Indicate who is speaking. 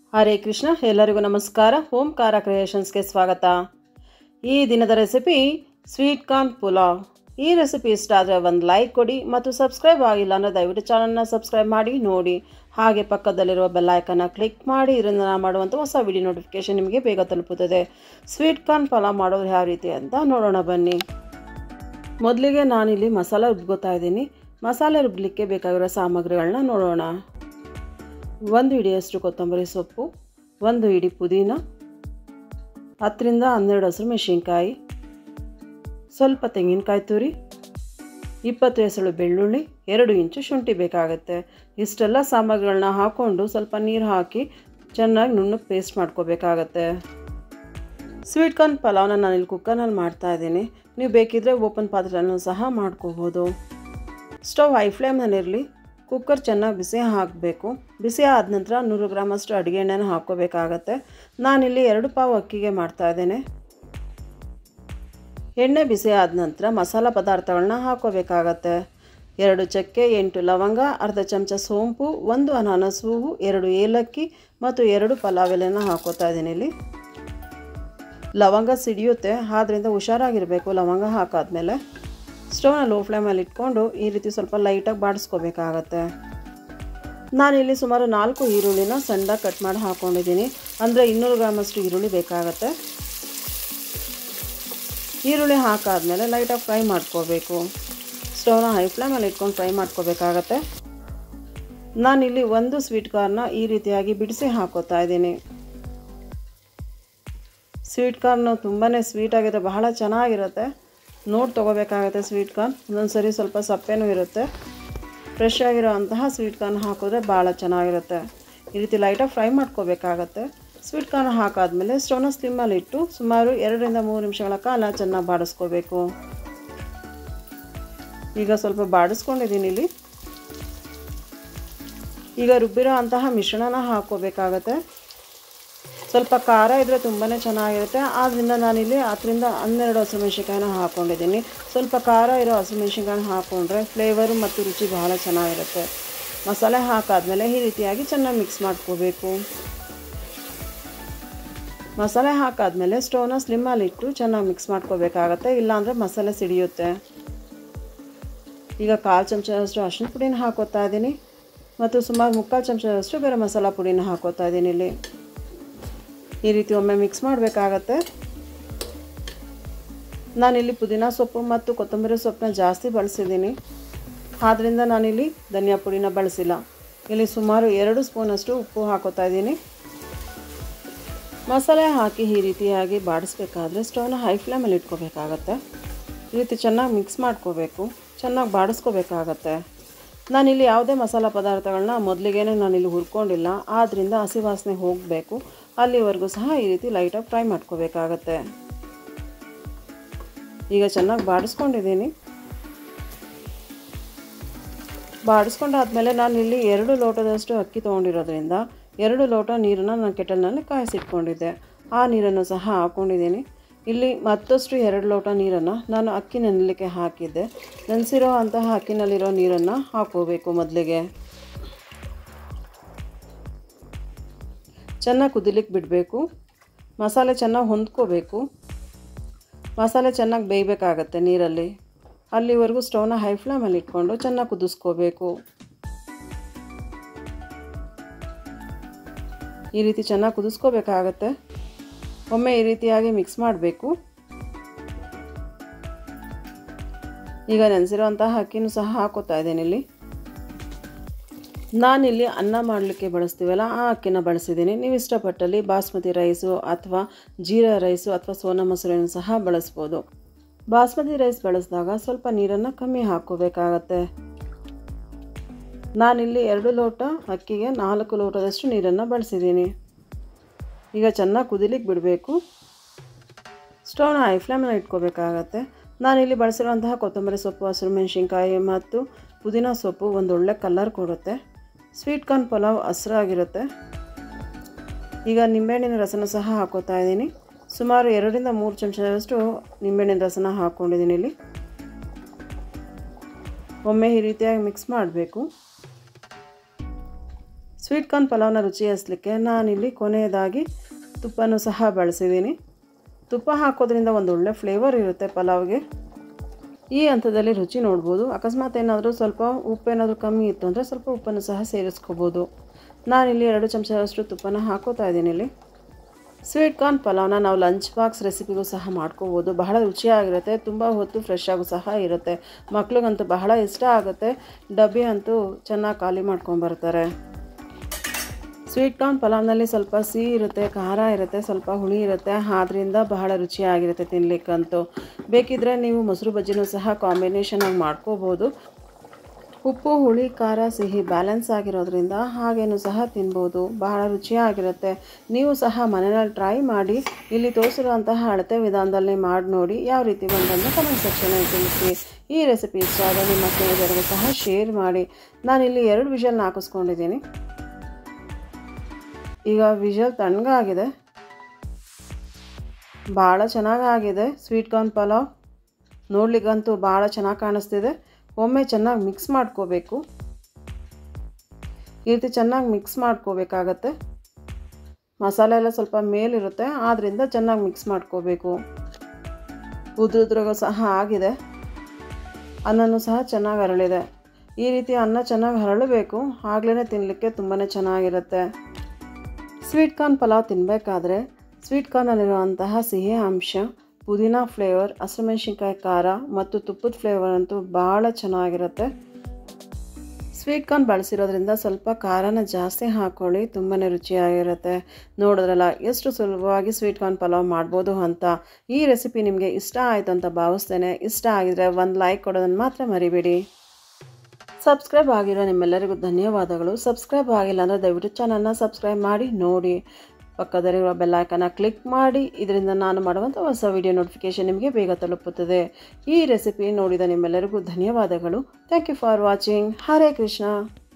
Speaker 1: ಹರೇ ಕೃಷ್ಣ. ಎಲ್ಲರಿಗೂ ನಮಸ್ಕಾರ. ಓಂಕಾರ ಕ್ರಿಯೇಷನ್ಸ್ಗೆ ಸ್ವಾಗತ. ಈ ದಿನದ ರೆಸಿಪಿ ಸ್ವೀಟ್ ಕಾರ್ನ್ ಪುಲಾವ್. ಈ ರೆಸಿಪಿ ಇಷ್ಟ ಆದರೆ ಒಂದು ಲೈಕ್ ಕೊಡಿ ಮತ್ತು ಸಬ್ಸ್ಕ್ರೈಬ್ ಆಗಿಲ್ಲ ಅಂದರೆ ದಯವಿಟ್ಟು ಚಾನಲ್ನ ಸಬ್ಸ್ಕ್ರೈಬ್ ಮಾಡಿ ನೋಡಿ. ಹಾಗೆ ಪಕ್ಕದಲ್ಲಿರುವ ಬೆಲ್ ಐಕನ್ನ ಕ್ಲಿಕ್ ಮಾಡಿ, ಇದರಿಂದ ನಾನು ಮಾಡುವಂಥ ಹೊಸ ವಿಡಿಯೋ ನೋಟಿಫಿಕೇಷನ್ ನಿಮಗೆ ಬೇಗ ತಲುಪುತ್ತದೆ. ಸ್ವೀಟ್ ಕಾರ್ನ್ ಪುಲಾವ್ ಮಾಡೋದು ಯಾವ ರೀತಿ ಅಂತ ನೋಡೋಣ ಬನ್ನಿ. ಮೊದಲಿಗೆ ನಾನಿಲ್ಲಿ ಮಸಾಲೆ ರುಬ್ಕೋತಾ ಇದ್ದೀನಿ. ಮಸಾಲೆ ರುಬ್ಬಲಿಕ್ಕೆ ಬೇಕಾಗಿರೋ ಸಾಮಗ್ರಿಗಳನ್ನ ನೋಡೋಣ. 1 ಹಿಡಿಯಷ್ಟು ಕೊತ್ತಂಬರಿ ಸೊಪ್ಪು, 1 ಹಿಡಿ ಪುದೀನ, 10 ರಿಂದ 12 ಹಸಿರು ಮೆಣಸಿನ್ಕಾಯಿ, ಸ್ವಲ್ಪ ತೆಂಗಿನಕಾಯಿ ತುರಿ, 20 ಎಸಳು ಬೆಳ್ಳುಳ್ಳಿ, 2 ಇಂಚು ಶುಂಠಿ ಬೇಕಾಗುತ್ತೆ. ಇಷ್ಟೆಲ್ಲ ಸಾಮಗ್ರಿಗಳನ್ನ ಹಾಕ್ಕೊಂಡು ಸ್ವಲ್ಪ ನೀರು ಹಾಕಿ ಚೆನ್ನಾಗಿ ನುಣ್ಣಗೆ ಪೇಸ್ಟ್ ಮಾಡ್ಕೋಬೇಕಾಗತ್ತೆ. ಸ್ವೀಟ್ ಕಾರ್ನ್ ಪಲಾವ್ನ ನಾನಿಲ್ಲಿ ಕುಕ್ಕರ್ನಲ್ಲಿ ಮಾಡ್ತಾಯಿದ್ದೀನಿ. ನೀವು ಬೇಕಿದ್ದರೆ ಓಪನ್ ಪಾತ್ರೆನೂ ಸಹ ಮಾಡ್ಕೋಬೋದು. Stove high ಫ್ಲೇಮ್ನಲ್ಲಿರಲಿ. ಕುಕ್ಕರ್ ಚೆನ್ನಾಗಿ ಬಿಸಿ ಹಾಕಬೇಕು. ಬಿಸಿ ಆದ ನಂತರ 100 ಗ್ರಾಮಷ್ಟು ಅಡುಗೆ ಎಣ್ಣೆನ ಹಾಕ್ಕೋಬೇಕಾಗತ್ತೆ. ನಾನಿಲ್ಲಿ 2 ಪಾವು ಅಕ್ಕಿಗೆ ಮಾಡ್ತಾಯಿದ್ದೇನೆ. ಎಣ್ಣೆ ಬಿಸಿ ಆದ ನಂತರ ಮಸಾಲ ಪದಾರ್ಥಗಳನ್ನ ಹಾಕ್ಕೋಬೇಕಾಗತ್ತೆ. 2 ಚಕ್ಕೆ, 8 ಲವಂಗ, ಅರ್ಧ ಚಮಚ ಸೋಂಪು, 1 ಅನಾನಸ್ ಹೂವು, 2 ಏಲಕ್ಕಿ ಮತ್ತು 2 ಪಲಾವ್ ಎಲೆನ ಹಾಕ್ಕೋತಾ ಇದ್ದೀನಿ. ಇಲ್ಲಿ ಲವಂಗ ಸಿಡಿಯುತ್ತೆ, ಆದ್ದರಿಂದ ಹುಷಾರಾಗಿರಬೇಕು ಲವಂಗ ಹಾಕಾದ್ಮೇಲೆ. ಸ್ಟವ್ನ ಲೋ ಫ್ಲೇಮಲ್ಲಿ ಇಟ್ಕೊಂಡು ಈ ರೀತಿ ಸ್ವಲ್ಪ ಲೈಟಾಗಿ ಬಾಡಿಸ್ಕೋಬೇಕಾಗತ್ತೆ. ನಾನಿಲ್ಲಿ ಸುಮಾರು 4 ಈರುಳ್ಳಿನ ಸಣ್ಣದಾಗಿ ಕಟ್ ಮಾಡಿ ಹಾಕ್ಕೊಂಡಿದ್ದೀನಿ. ಅಂದರೆ 200 ಗ್ರಾಮಷ್ಟು ಈರುಳ್ಳಿ ಬೇಕಾಗತ್ತೆ. ಈರುಳ್ಳಿ ಹಾಕಾದ್ಮೇಲೆ ಲೈಟಾಗಿ ಫ್ರೈ ಮಾಡ್ಕೋಬೇಕು. ಸ್ಟವ್ನ ಹೈ ಫ್ಲೇಮಲ್ಲಿ ಇಟ್ಕೊಂಡು ಫ್ರೈ ಮಾಡ್ಕೋಬೇಕಾಗತ್ತೆ. ನಾನಿಲ್ಲಿ 1 ಸ್ವೀಟ್ ಕಾರ್ನ ಈ ರೀತಿಯಾಗಿ ಬಿಡಿಸಿ ಹಾಕೋತಾ ಇದ್ದೀನಿ. ಸ್ವೀಟ್ ಕಾರ್ನು ತುಂಬಾ ಸ್ವೀಟಾಗಿರುತ್ತೆ, ಬಹಳ ಚೆನ್ನಾಗಿರುತ್ತೆ. ನೋಡಿ ತೊಗೋಬೇಕಾಗತ್ತೆ. ಸ್ವೀಟ್ ಕಾರ್ನ್ ಒಂದೊಂದು ಸರಿ ಸ್ವಲ್ಪ ಸಪ್ಪೆನೂ ಇರುತ್ತೆ. ಫ್ರೆಶ್ ಆಗಿರೋ ಅಂತಹ ಸ್ವೀಟ್ ಕಾರ್ನ್ ಹಾಕಿದ್ರೆ ಭಾಳ ಚೆನ್ನಾಗಿರುತ್ತೆ. ಈ ರೀತಿ ಲೈಟಾಗಿ ಫ್ರೈ ಮಾಡ್ಕೋಬೇಕಾಗತ್ತೆ. ಸ್ವೀಟ್ ಕಾರ್ನ್ ಹಾಕಾದ್ಮೇಲೆ ಸ್ಟವ್ನ ಸ್ಲಿಮ್ಮಲ್ಲಿ ಇಟ್ಟು ಸುಮಾರು 2 ರಿಂದ 3 ನಿಮಿಷಗಳ ಕಾಲ ಚೆನ್ನಾಗಿ ಬಾಡಿಸ್ಕೋಬೇಕು. ಈಗ ಸ್ವಲ್ಪ ಬಾಡಿಸ್ಕೊಂಡಿದ್ದೀನಿ. ಇಲ್ಲಿ ಈಗ ರುಬ್ಬಿರೋ ಅಂತಹ ಮಿಶ್ರಣನ ಹಾಕ್ಕೋಬೇಕಾಗತ್ತೆ. ಸ್ವಲ್ಪ ಖಾರ ಇದ್ದರೆ ತುಂಬಾ ಚೆನ್ನಾಗಿರುತ್ತೆ. ಆದ್ದರಿಂದ ನಾನಿಲ್ಲಿ 10 ರಿಂದ 12 ಹಸಿಮೆಣ್ಸಿನ್ಕಾಯಿನ ಹಾಕ್ಕೊಂಡಿದ್ದೀನಿ. ಸ್ವಲ್ಪ ಖಾರ ಇರೋ ಹಸಿಮೆಣ್ಸಿನ್ಕಾಯಿನ ಹಾಕ್ಕೊಂಡ್ರೆ ಫ್ಲೇವರು ಮತ್ತು ರುಚಿ ಬಹಳ ಚೆನ್ನಾಗಿರುತ್ತೆ. ಮಸಾಲೆ ಹಾಕಾದ್ಮೇಲೆ ಈ ರೀತಿಯಾಗಿ ಚೆನ್ನಾಗಿ ಮಿಕ್ಸ್ ಮಾಡ್ಕೋಬೇಕು. ಮಸಾಲೆ ಹಾಕಾದ್ಮೇಲೆ ಸ್ಟವ್ನ ಸ್ಲಿಮ್ಮಲ್ಲಿಟ್ಟು ಚೆನ್ನಾಗಿ ಮಿಕ್ಸ್ ಮಾಡ್ಕೋಬೇಕಾಗತ್ತೆ, ಇಲ್ಲಾಂದರೆ ಮಸಾಲೆ ಸಿಡಿಯುತ್ತೆ. ಈಗ 1/4 ಚಮಚದಷ್ಟು ಅರಿಶಿನ ಪುಡಿನ ಹಾಕೋತಾ ಇದ್ದೀನಿ ಮತ್ತು ಸುಮಾರು 3/4 ಚಮಚದಷ್ಟು ಗರಂ ಮಸಾಲ ಪುಡಿನ ಹಾಕೋತಾ ಇದ್ದೀನಿ. ಇಲ್ಲಿ ಈ ರೀತಿ ಒಮ್ಮೆ ಮಿಕ್ಸ್ ಮಾಡಬೇಕಾಗತ್ತೆ. ನಾನಿಲ್ಲಿ ಪುದೀನ ಸೊಪ್ಪು ಮತ್ತು ಕೊತ್ತಂಬರಿ ಸೊಪ್ಪನ್ನ ಜಾಸ್ತಿ ಬಳಸಿದ್ದೀನಿ, ಆದ್ದರಿಂದ ನಾನಿಲ್ಲಿ ಧನಿಯಾ ಪುಡಿನ ಬಳಸಿಲ್ಲ. ಇಲ್ಲಿ ಸುಮಾರು 2 ಸ್ಪೂನಷ್ಟು ಉಪ್ಪು ಹಾಕೋತಾ ಇದ್ದೀನಿ. ಮಸಾಲೆ ಹಾಕಿ ಈ ರೀತಿಯಾಗಿ ಬಾಡಿಸ್ಬೇಕಾದ್ರೆ ಸ್ಟವ್ನ ಹೈ ಫ್ಲೇಮಲ್ಲಿ ಇಟ್ಕೋಬೇಕಾಗತ್ತೆ. ಈ ರೀತಿ ಚೆನ್ನಾಗಿ ಮಿಕ್ಸ್ ಮಾಡ್ಕೋಬೇಕು, ಚೆನ್ನಾಗಿ ಬಾಡಿಸ್ಕೋಬೇಕಾಗತ್ತೆ. ನಾನಿಲ್ಲಿ ಯಾವುದೇ ಮಸಾಲ ಪದಾರ್ಥಗಳನ್ನ ಮೊದಲಿಗೇನೆ ನಾನಿಲ್ಲಿ ಹುರ್ಕೊಂಡಿಲ್ಲ, ಆದ್ದರಿಂದ ಹಸಿ ವಾಸನೆ ಹೋಗಬೇಕು. ಅಲ್ಲಿವರೆಗೂ ಸಹ ಈ ರೀತಿ ಲೈಟಾಗಿ ಫ್ರೈ ಮಾಡ್ಕೋಬೇಕಾಗತ್ತೆ. ಈಗ ಚೆನ್ನಾಗಿ ಬಾಡಿಸ್ಕೊಂಡಿದ್ದೀನಿ. ಬಾಡಿಸ್ಕೊಂಡಾದ್ಮೇಲೆ ನಾನಿಲ್ಲಿ 2 ಲೋಟದಷ್ಟು ಅಕ್ಕಿ ತೊಗೊಂಡಿರೋದ್ರಿಂದ 2 ಲೋಟ ನೀರನ್ನು ನಾನು ಕೆಟಲ್ನಲ್ಲಿ ಕಾಯಿಸಿಟ್ಕೊಂಡಿದ್ದೆ. ಆ ನೀರನ್ನು ಸಹ ಹಾಕ್ಕೊಂಡಿದ್ದೀನಿ. ಇಲ್ಲಿ ಮತ್ತಷ್ಟು 2 ಲೋಟ ನೀರನ್ನು ನಾನು ಅಕ್ಕಿ ನೆನೆಯಲಿಕ್ಕೆ ಹಾಕಿದ್ದೆ. ನೆನೆಸಿರೋ ಅಂತಹ ಅಕ್ಕಿನಲ್ಲಿರೋ ನೀರನ್ನು ಹಾಕ್ಕೋಬೇಕು. ಮೊದಲಿಗೆ ಚೆನ್ನಾಗಿ ಕುದಿಲಿಕ್ಕೆ ಬಿಡಬೇಕು. ಮಸಾಲೆ ಚೆನ್ನಾಗಿ ಹೊಂದ್ಕೋಬೇಕು. ಮಸಾಲೆ ಚೆನ್ನಾಗಿ ಬೇಯಬೇಕಾಗತ್ತೆ ನೀರಲ್ಲಿ. ಅಲ್ಲಿವರೆಗೂ ಸ್ಟವ್ನ ಹೈ ಫ್ಲೇಮಲ್ಲಿ ಇಟ್ಕೊಂಡು ಚೆನ್ನಾಗಿ ಕುದಿಸ್ಕೋಬೇಕು. ಈ ರೀತಿ ಚೆನ್ನಾಗಿ ಕುದಿಸ್ಕೋಬೇಕಾಗತ್ತೆ. ಒಮ್ಮೆ ಈ ರೀತಿಯಾಗಿ ಮಿಕ್ಸ್ ಮಾಡಬೇಕು. ಈಗ ನೆನೆಸಿರೋಂತಹ ಅಕ್ಕಿನೂ ಸಹ ಹಾಕೋತಾ ಇದ್ದೀನಿ. ಇಲ್ಲಿ ನಾನಿಲ್ಲಿ ಅನ್ನ ಮಾಡಲಿಕ್ಕೆ ಬಳಸ್ತೀವಲ್ಲ ಆ ಅಕ್ಕಿನ ಬಳಸಿದ್ದೀನಿ. ನೀವು ಇಷ್ಟಪಟ್ಟಲ್ಲಿ ಬಾಸ್ಮತಿ ರೈಸು ಅಥವಾ ಜೀರಾ ರೈಸು ಅಥವಾ ಸೋನಾ ಮಸೂರಿಯನ್ನು ಸಹ ಬಳಸ್ಬೋದು. ಬಾಸ್ಮತಿ ರೈಸ್ ಬಳಸಿದಾಗ ಸ್ವಲ್ಪ ನೀರನ್ನು ಕಮ್ಮಿ ಹಾಕ್ಕೋಬೇಕಾಗತ್ತೆ. ನಾನಿಲ್ಲಿ 2 ಲೋಟ ಅಕ್ಕಿಗೆ 4 ಲೋಟದಷ್ಟು ನೀರನ್ನು ಬಳಸಿದ್ದೀನಿ. ಈಗ ಚೆನ್ನಾಗಿ ಕುದಿಲಿಕ್ಕೆ ಬಿಡಬೇಕು. ಸ್ಟವ್ನ ಹೈ ಫ್ಲೇಮಲ್ಲಿ ಇಟ್ಕೋಬೇಕಾಗತ್ತೆ. ನಾನಿಲ್ಲಿ ಬಳಸಿರುವಂತಹ ಕೊತ್ತಂಬರಿ ಸೊಪ್ಪು, ಹಸಿರು ಮೆಣಸಿನ್ಕಾಯಿ ಮತ್ತು ಪುದೀನ ಸೊಪ್ಪು ಒಂದೊಳ್ಳೆ ಕಲರ್ ಕೊಡುತ್ತೆ. ಸ್ವೀಟ್ ಕಾರ್ನ್ ಪಲಾವ್ ಹಸಿರಾಗಿರುತ್ತೆ. ಈಗ ನಿಂಬೆಹಣ್ಣಿನ ರಸನ ಸಹ ಹಾಕೋತಾ ಇದ್ದೀನಿ. ಸುಮಾರು 2 ರಿಂದ 3 ಚಮಚದಷ್ಟು ನಿಂಬೆಹಣ್ಣಿನ ರಸನ ಹಾಕ್ಕೊಂಡಿದ್ದೀನಿ. ಇಲ್ಲಿ ಒಮ್ಮೆ ಈ ರೀತಿಯಾಗಿ ಮಿಕ್ಸ್ ಮಾಡಬೇಕು. ಸ್ವೀಟ್ ಕಾರ್ನ್ ಪಲಾವ್ನ ರುಚಿ ಹಚ್ಚಲಿಕ್ಕೆ ನಾನಿಲ್ಲಿ ಕೊನೆಯದಾಗಿ ತುಪ್ಪನೂ ಸಹ ಬಳಸಿದ್ದೀನಿ. ತುಪ್ಪ ಹಾಕೋದ್ರಿಂದ ಒಂದು ಒಳ್ಳೆ ಫ್ಲೇವರ್ ಇರುತ್ತೆ ಪಲಾವ್ಗೆ. ಈ ಹಂತದಲ್ಲಿ ರುಚಿ ನೋಡ್ಬೋದು. ಅಕಸ್ಮಾತ್ ಏನಾದರೂ ಸ್ವಲ್ಪ ಉಪ್ಪೇನಾದರೂ ಕಮ್ಮಿ ಇತ್ತು ಅಂದರೆ ಸ್ವಲ್ಪ ಉಪ್ಪನ್ನು ಸಹ ಸೇರಿಸ್ಕೋಬೋದು. ನಾನಿಲ್ಲಿ 2 ಚಮಚದಷ್ಟು ತುಪ್ಪನ ಹಾಕೋತಾ ಇದ್ದೀನಿ. ಇಲ್ಲಿ ಸ್ವೀಟ್ ಕಾರ್ನ್ ಪಲಾವ್ನ ನಾವು ಲಂಚ್ ಬಾಕ್ಸ್ ರೆಸಿಪಿಗೂ ಸಹ ಮಾಡ್ಕೋಬೋದು. ಬಹಳ ರುಚಿಯಾಗಿರುತ್ತೆ, ತುಂಬ ಹೊತ್ತು ಫ್ರೆಶ್ ಆಗೂ ಸಹ ಇರುತ್ತೆ. ಮಕ್ಳಿಗಂತೂ ಬಹಳ ಇಷ್ಟ ಆಗುತ್ತೆ. ಡಬ್ಬಿ ಅಂತೂ ಚೆನ್ನಾಗಿ ಖಾಲಿ ಮಾಡ್ಕೊಂಬರ್ತಾರೆ. ಸ್ವೀಟ್ ಕಾರ್ನ್ ಪಲಾವ್ನಲ್ಲಿ ಸ್ವಲ್ಪ ಸಿಹಿ ಇರುತ್ತೆ, ಖಾರ ಇರುತ್ತೆ, ಸ್ವಲ್ಪ ಹುಳಿ ಇರುತ್ತೆ. ಆದ್ದರಿಂದ ಬಹಳ ರುಚಿಯಾಗಿರುತ್ತೆ ತಿನ್ನಲಿಕ್ಕಂತೂ. ಬೇಕಿದ್ದರೆ ನೀವು ಮೊಸರು ಬಜ್ಜಿನೂ ಸಹ ಕಾಂಬಿನೇಷನ್ ಆಗಿ ಮಾಡ್ಕೋಬೋದು. ಉಪ್ಪು, ಹುಳಿ, ಖಾರ, ಸಿಹಿ ಬ್ಯಾಲೆನ್ಸ್ ಆಗಿರೋದ್ರಿಂದ ಹಾಗೇನೂ ಸಹ ತಿನ್ಬೋದು. ಬಹಳ ರುಚಿಯಾಗಿರುತ್ತೆ. ನೀವು ಸಹ ಮನೆಯಲ್ಲಿ ಟ್ರೈ ಮಾಡಿ. ಇಲ್ಲಿ ತೋರಿಸಿರುವಂತಹ ಅಳತೆ ವಿಧಾನದಲ್ಲಿ ಮಾಡಿ ನೋಡಿ. ಯಾವ ರೀತಿ ಬಂದಂತ ಕಮೆಂಟ್ ಸೆಕ್ಷನಲ್ಲಿ ತಿಳಿಸಿ. ಈ ರೆಸಿಪಿ ಇಷ್ಟ ಆದರೆ ನಿಮ್ಮ ಸ್ನೇಹಿತರಿಗೂ ಸಹ ಶೇರ್ ಮಾಡಿ. ನಾನಿಲ್ಲಿ 2 ವಿಷಲ್ನ ಹಾಕಿಸ್ಕೊಂಡಿದ್ದೀನಿ. ಈಗ ವಿಷಲ್ ತಣ್ಣಗಾಗಿದೆ. ಭಾಳ ಚೆನ್ನಾಗಾಗಿದೆ ಸ್ವೀಟ್ ಕಾರ್ನ್ ಪಲಾವ್. ನೋಡ್ಲಿಕ್ಕಂತೂ ಭಾಳ ಚೆನ್ನಾಗಿ ಕಾಣಿಸ್ತಿದೆ. ಒಮ್ಮೆ ಚೆನ್ನಾಗಿ ಮಿಕ್ಸ್ ಮಾಡ್ಕೋಬೇಕು. ಈ ರೀತಿ ಚೆನ್ನಾಗಿ ಮಿಕ್ಸ್ ಮಾಡ್ಕೋಬೇಕಾಗತ್ತೆ. ಮಸಾಲೆ ಎಲ್ಲ ಸ್ವಲ್ಪ ಮೇಲಿರುತ್ತೆ, ಆದ್ದರಿಂದ ಚೆನ್ನಾಗಿ ಮಿಕ್ಸ್ ಮಾಡ್ಕೋಬೇಕು. ಉದ್ರುದ್ರಾಗ ಸಹ ಆಗಿದೆ. ಅನ್ನನೂ ಸಹ ಚೆನ್ನಾಗಿ ಹರಳಿದೆ. ಈ ರೀತಿ ಅನ್ನ ಚೆನ್ನಾಗಿ ಹರಳಬೇಕು, ಆಗಲೇ ತಿನ್ನಲಿಕ್ಕೆ ತುಂಬಾ ಚೆನ್ನಾಗಿರುತ್ತೆ. ಸ್ವೀಟ್ ಕಾರ್ನ್ ಪಲಾವ್ ತಿನ್ನಬೇಕಾದ್ರೆ ಸ್ವೀಟ್ ಕಾರ್ನಲ್ಲಿರುವಂತಹ ಸಿಹಿ ಅಂಶ, ಪುದೀನ ಫ್ಲೇವರ್, ಹಸಿಮೆಣಸಿನ್ಕಾಯಿ ಖಾರ ಮತ್ತು ತುಪ್ಪದ ಫ್ಲೇವರ್ ಅಂತೂ ಭಾಳ ಚೆನ್ನಾಗಿರುತ್ತೆ. ಸ್ವೀಟ್ ಕಾರ್ನ್ ಬಳಸಿರೋದ್ರಿಂದ ಸ್ವಲ್ಪ ಖಾರನ ಜಾಸ್ತಿ ಹಾಕ್ಕೊಳ್ಳಿ, ತುಂಬಾ ರುಚಿಯಾಗಿರುತ್ತೆ. ನೋಡಿದ್ರಲ್ಲ ಎಷ್ಟು ಸುಲಭವಾಗಿ ಸ್ವೀಟ್ ಕಾರ್ನ್ ಪಲಾವ್ ಮಾಡ್ಬೋದು ಅಂತ. ಈ ರೆಸಿಪಿ ನಿಮಗೆ ಇಷ್ಟ ಆಯಿತು ಅಂತ ಭಾವಿಸ್ತೇನೆ. ಇಷ್ಟ ಆಗಿದರೆ ಒಂದು ಲೈಕ್ ಕೊಡೋದನ್ನು ಮಾತ್ರ ಮರಿಬೇಡಿ. ಸಬ್ಸ್ಕ್ರೈಬ್ ಆಗಿರೋ ನಿಮ್ಮೆಲ್ಲರಿಗೂ ಧನ್ಯವಾದಗಳು. ಸಬ್ಸ್ಕ್ರೈಬ್ ಆಗಿಲ್ಲ ಅಂದರೆ ದಯವಿಟ್ಟು ಚಾನಲ್ನ ಸಬ್ಸ್ಕ್ರೈಬ್ ಮಾಡಿ ನೋಡಿ. ಪಕ್ಕದಲ್ಲಿರುವ ಬೆಲ್ ಐಕಾನ್ನ ಕ್ಲಿಕ್ ಮಾಡಿ. ಇದರಿಂದ ನಾನು ಮಾಡುವಂಥ ಹೊಸ ವಿಡಿಯೋ ನೋಟಿಫಿಕೇಷನ್ ನಿಮಗೆ ಬೇಗ ತಲುಪುತ್ತದೆ. ಈ ರೆಸಿಪಿ ನೋಡಿದ ನಿಮ್ಮೆಲ್ಲರಿಗೂ ಧನ್ಯವಾದಗಳು. Thank you for watching. Hare Krishna.